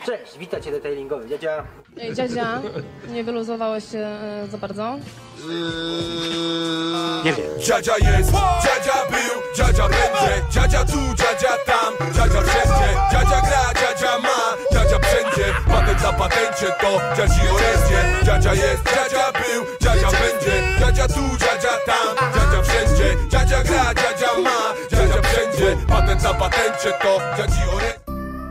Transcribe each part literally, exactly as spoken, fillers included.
Cześć, witajcie detailingowy. Dziadzia. Ej, dziadzia, nie wyluzowałeś się e, za bardzo? Nie wiem. Dziadzia jest, dziadzia był, dziadzia będzie, dziadzia tu, dziadzia tam, dziadzia wszędzie, dziadzia gra, dziadzia ma, dziadzia wszędzie, patent na patencie to dziadzi orędzie. Dziadzia jest, dziadzia był, dziadzia będzie, dziadzia tu, dziadzia tam, dziadzia wszędzie, dziadzia gra, dziadzia ma, dziadzia wszędzie, patent na patencie to dziadzi orędzie.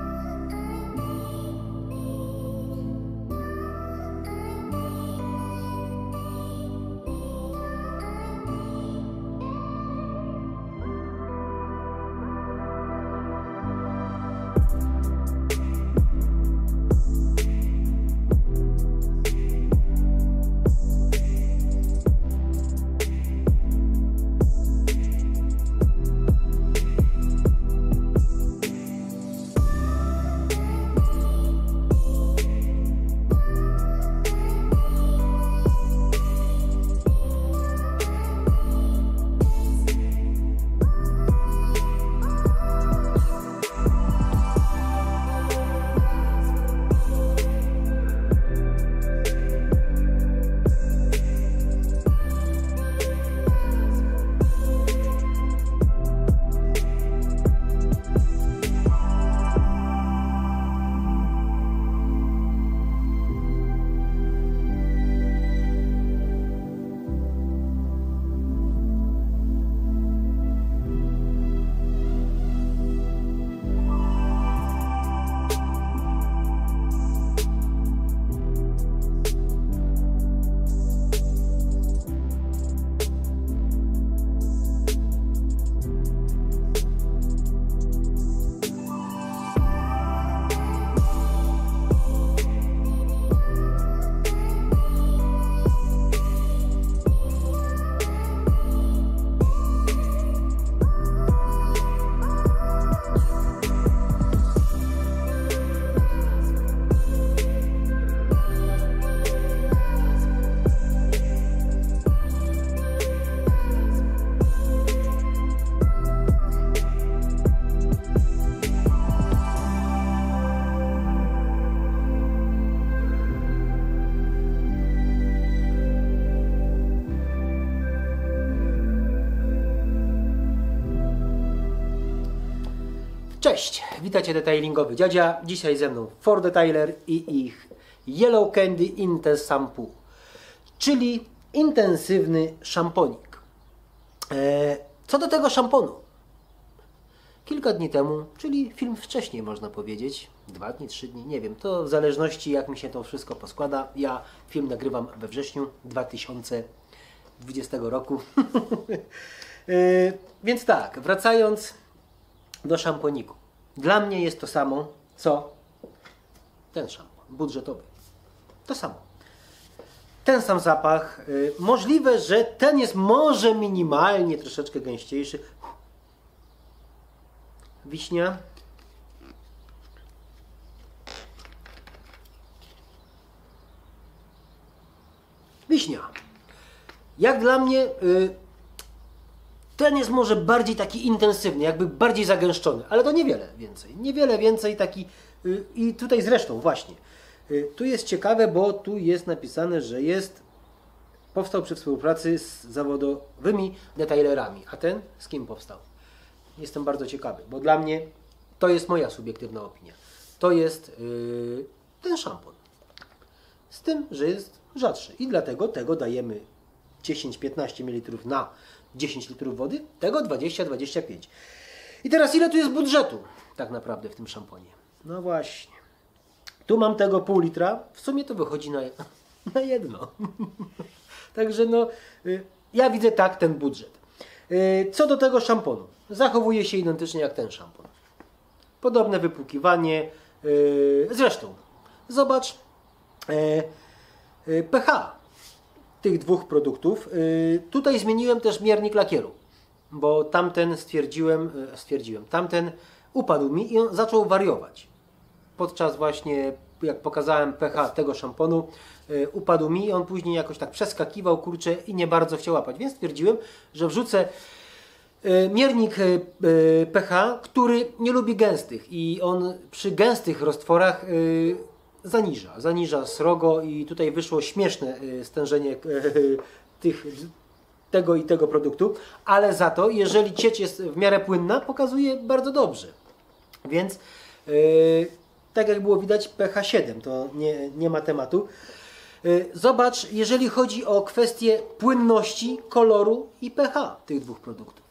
Cześć, witajcie detailingowy dziadzia. Dzisiaj ze mną Ford Detailer i ich Yellow Candy Intense Shampoo, czyli intensywny szamponik. Eee, co do tego szamponu, kilka dni temu, czyli film wcześniej można powiedzieć, dwa dni, trzy dni, nie wiem, to w zależności jak mi się to wszystko poskłada. Ja film nagrywam we wrześniu dwa tysiące dwudziestego roku. eee, więc tak, wracając do szamponiku. Dla mnie jest to samo, co ten szampon budżetowy. To samo. Ten sam zapach. Yy, możliwe, że ten jest może minimalnie troszeczkę gęściejszy. Wiśnia. Wiśnia. Jak dla mnie yy, ten jest może bardziej taki intensywny, jakby bardziej zagęszczony, ale to niewiele więcej. Niewiele więcej taki. Yy, I tutaj zresztą właśnie. Yy, tu jest ciekawe, bo tu jest napisane, że jest powstał przy współpracy z zawodowymi detailerami. A ten z kim powstał? Jestem bardzo ciekawy, bo dla mnie to jest moja subiektywna opinia. To jest yy, ten szampon. Z tym, że jest rzadszy. I dlatego tego dajemy dziesięć do piętnastu mililitrów na dziesięć litrów wody, tego dwadzieścia do dwudziestu pięciu. I teraz ile tu jest budżetu tak naprawdę w tym szamponie? No właśnie. Tu mam tego pół litra, w sumie to wychodzi na, na jedno. Także no, ja widzę tak ten budżet. Co do tego szamponu, zachowuje się identycznie jak ten szampon. Podobne wypłukiwanie. Zresztą, zobacz pH tych dwóch produktów. Tutaj zmieniłem też miernik lakieru, bo tamten stwierdziłem, stwierdziłem, tamten upadł mi i on zaczął wariować. Podczas właśnie, jak pokazałem pH tego szamponu, upadł mi i on później jakoś tak przeskakiwał, kurczę, i nie bardzo chciał łapać. Więc stwierdziłem, że wrzucę e, miernik e, e, pH, który nie lubi gęstych i on przy gęstych roztworach e, zaniża, zaniża srogo i tutaj wyszło śmieszne e, stężenie e, tych, tego i tego produktu, ale za to, jeżeli ciecz jest w miarę płynna, pokazuje bardzo dobrze. Więc e, tak jak było widać, pH siedem, to nie, nie ma tematu. Zobacz, jeżeli chodzi o kwestię płynności, koloru i pH tych dwóch produktów.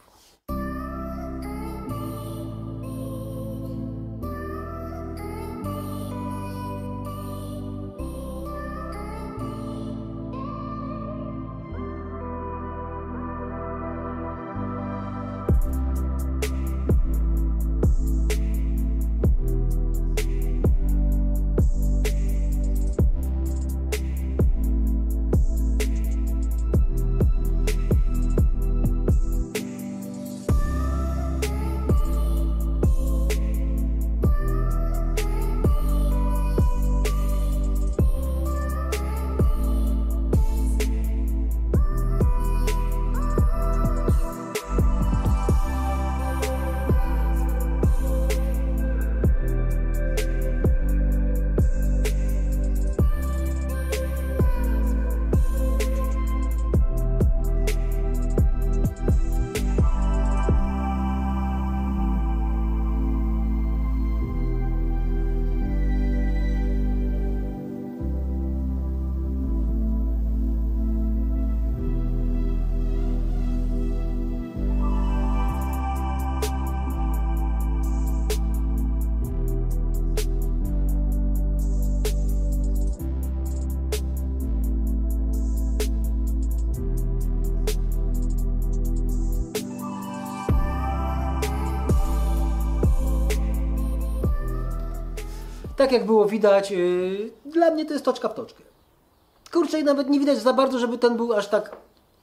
Tak jak było widać, yy, dla mnie to jest toczka w toczkę. Kurczę, i nawet nie widać za bardzo, żeby ten był aż tak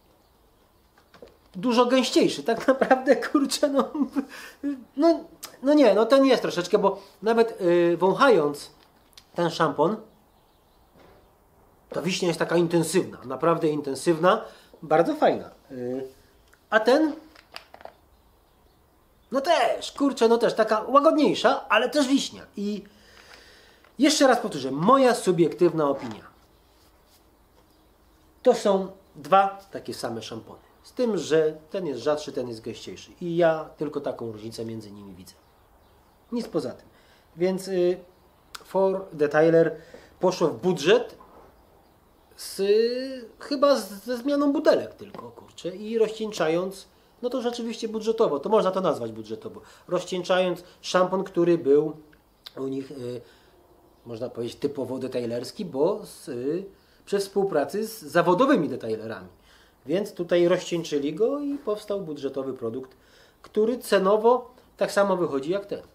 dużo gęściejszy. Tak naprawdę, kurczę, no, no, no nie, no ten jest troszeczkę, bo nawet yy, wąchając ten szampon, ta wiśnia jest taka intensywna, naprawdę intensywna, bardzo fajna. Yy, a ten, no też, kurczę, no też taka łagodniejsza, ale też wiśnia. I jeszcze raz powtórzę, moja subiektywna opinia. To są dwa takie same szampony. Z tym, że ten jest rzadszy, ten jest gęściejszy. I ja tylko taką różnicę między nimi widzę. Nic poza tym. Więc y, For Detailer poszło w budżet z, y, chyba z, ze zmianą butelek tylko, kurczę. I rozcieńczając, no to rzeczywiście budżetowo, to można to nazwać budżetowo. Rozcieńczając szampon, który był u nich, y, można powiedzieć, typowo detailerski, bo z, y, przez współpracy z zawodowymi detailerami. Więc tutaj rozcieńczyli go i powstał budżetowy produkt, który cenowo tak samo wychodzi jak ten.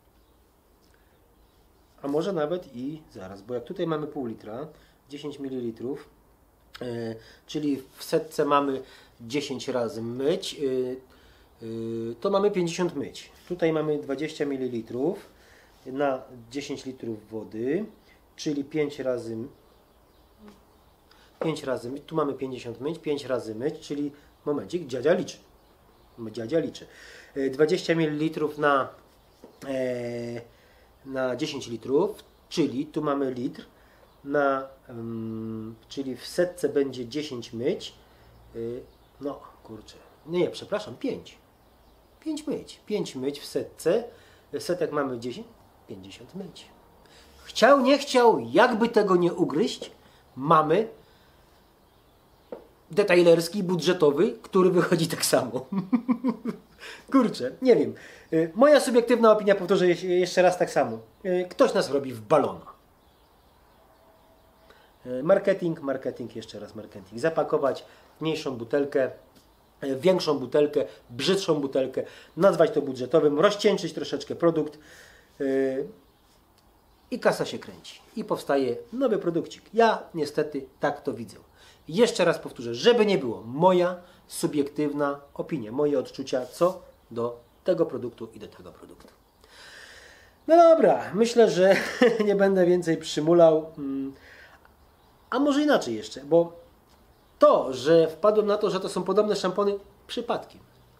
A może nawet i zaraz, bo jak tutaj mamy pół litra, dziesięć mililitrów, yy, czyli w setce mamy dziesięć razy myć, yy, yy, to mamy pięćdziesiąt myć. Tutaj mamy dwadzieścia mililitrów na dziesięć litrów wody, czyli pięć razy pięć razy myć, tu mamy pięćdziesiąt myć, pięć razy myć, czyli momencik, dziadzia liczy. Dziadzia liczy. dwadzieścia mililitrów na, e, na dziesięć litrów, czyli tu mamy litr, na, um, czyli w setce będzie dziesięć myć. Y, no, kurczę, nie, przepraszam, pięć. pięć myć. pięć myć w setce. Setek mamy dziesięć, pięćdziesiąt myć. Chciał, nie chciał, jakby tego nie ugryźć, mamy detailerski, budżetowy, który wychodzi tak samo. Kurczę, nie wiem. Moja subiektywna opinia, powtórzę jeszcze raz tak samo. Ktoś nas robi w balona. Marketing, marketing, jeszcze raz marketing. Zapakować mniejszą butelkę, większą butelkę, brzydszą butelkę, nazwać to budżetowym, rozcieńczyć troszeczkę produkt i kasa się kręci. I powstaje nowy produkcik. Ja niestety tak to widzę. Jeszcze raz powtórzę, żeby nie było, moja subiektywna opinia, moje odczucia co do tego produktu i do tego produktu. No dobra, myślę, że nie będę więcej przymulał. A może inaczej jeszcze, bo to, że wpadłem na to, że to są podobne szampony, przypadkiem.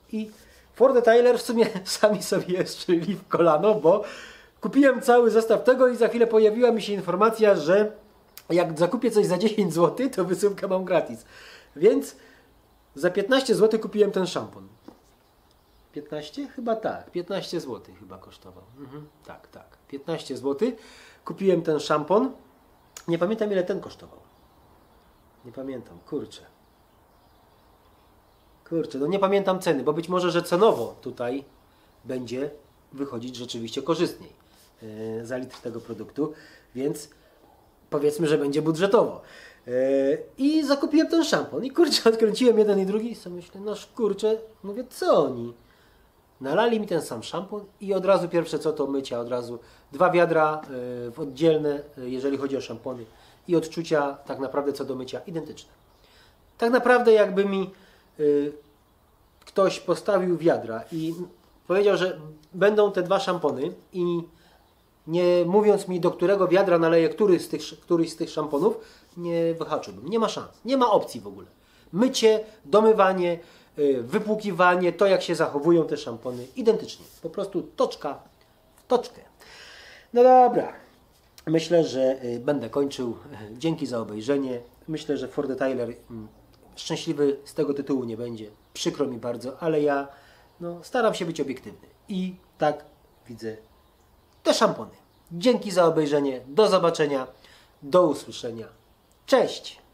I Ford Tyler w sumie sami sobie strzelili w kolano, bo kupiłem cały zestaw tego i za chwilę pojawiła mi się informacja, że jak zakupię coś za dziesięć złotych, to wysyłkę mam gratis. Więc za piętnaście złotych kupiłem ten szampon. piętnaście? Chyba tak. piętnaście złotych chyba kosztował. Mhm. Tak, tak. piętnaście złotych. Kupiłem ten szampon. Nie pamiętam, ile ten kosztował. Nie pamiętam. Kurczę. Kurczę, no nie pamiętam ceny, bo być może, że cenowo tutaj będzie wychodzić rzeczywiście korzystniej yy, za litr tego produktu, więc powiedzmy, że będzie budżetowo. Yy, I zakupiłem ten szampon i kurczę, odkręciłem jeden i drugi i sobie myślę, no kurczę, mówię, co oni? Nalali mi ten sam szampon i od razu pierwsze co to mycia, od razu dwa wiadra yy, w oddzielne, yy, jeżeli chodzi o szampony i odczucia tak naprawdę co do mycia identyczne. Tak naprawdę jakby mi yy, ktoś postawił wiadra i powiedział, że będą te dwa szampony i nie mówiąc mi, do którego wiadra naleję który z tych, któryś z tych szamponów, nie wyhaczyłbym. Nie ma szans. Nie ma opcji w ogóle. Mycie, domywanie, wypłukiwanie, to jak się zachowują te szampony, identycznie. Po prostu toczka w toczkę. No dobra. Myślę, że będę kończył. Dzięki za obejrzenie. Myślę, że Ford Tyler szczęśliwy z tego tytułu nie będzie. Przykro mi bardzo, ale ja no, staram się być obiektywny. I tak widzę te szampony. Dzięki za obejrzenie. Do zobaczenia. Do usłyszenia. Cześć!